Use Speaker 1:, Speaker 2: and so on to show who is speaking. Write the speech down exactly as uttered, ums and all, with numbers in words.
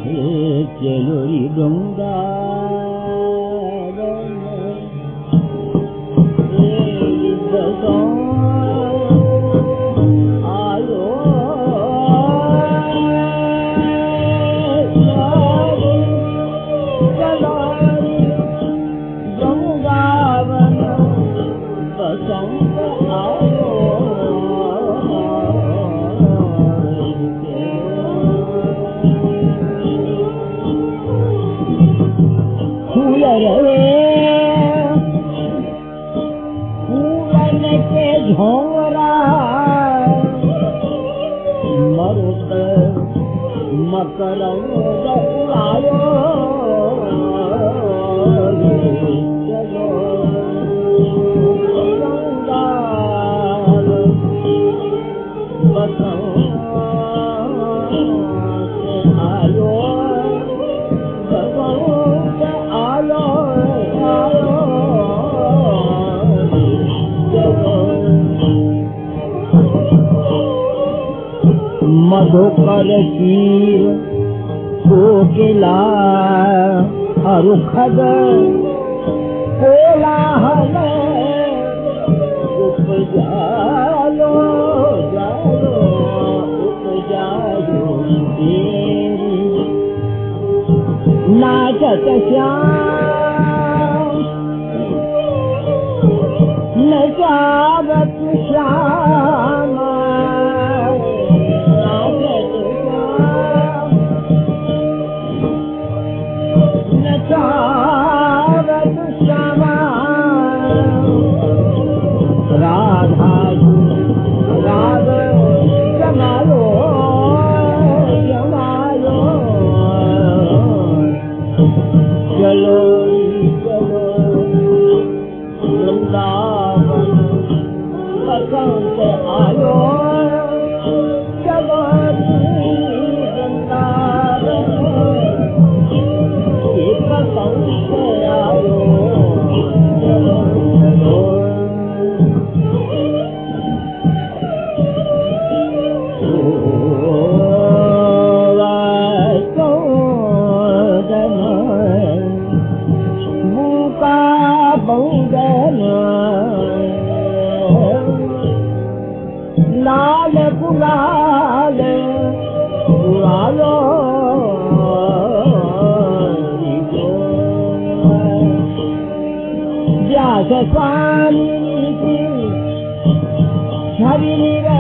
Speaker 1: चलोरी गंगा मधुकर कीर कोकिला अरुखद कोलाहल उपजालो जालो उपजालो तेरी नाचत श्याम नचावत श्याम राधा राध जमालो जमालो चलो चलो वृंदावन बसंत आयो चलो वृंदावन के बसंत आयो चलो चलो लाल गुलाल गुलालो व्यास स्वामी की छवि